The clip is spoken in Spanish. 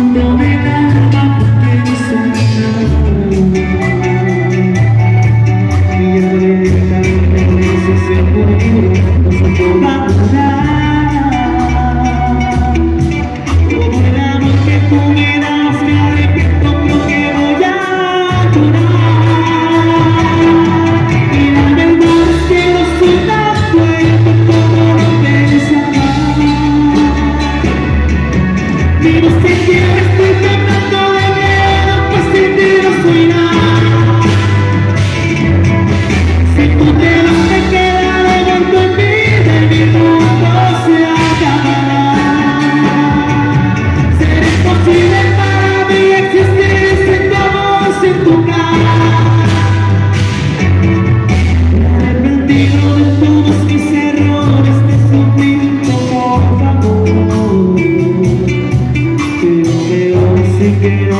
No me da porque no soy nada. Y el que se seguro no se puede curar. Como el amor que tú me das, me arrepiento, creo que voy a llorar. Y la verdad es que no soy tan fuerte como lo pensaba. Y no sé qué me estoy tratando de miedo, pues sin ti no soy nada. Si tú te vas me quedaré dentro de mí, de mi mundo se acabará. Será imposible para mí existir sin tu amor, sin tu cara. Arrepentido de todos mis errores, te suplico por favor. Que hoy sí que